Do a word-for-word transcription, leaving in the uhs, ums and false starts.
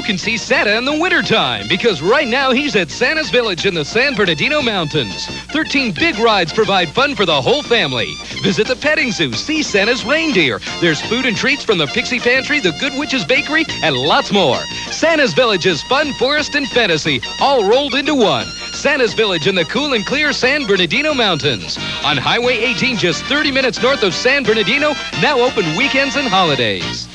You can see Santa in the wintertime because right now he's at Santa's Village in the San Bernardino Mountains. thirteen big rides provide fun for the whole family. Visit the petting zoo, see Santa's reindeer. There's food and treats from the Pixie Pantry, the Good Witch's Bakery, and lots more. Santa's Village is fun, forest, and fantasy, all rolled into one. Santa's Village in the cool and clear San Bernardino Mountains. On Highway eighteen, just thirty minutes north of San Bernardino, now open weekends and holidays.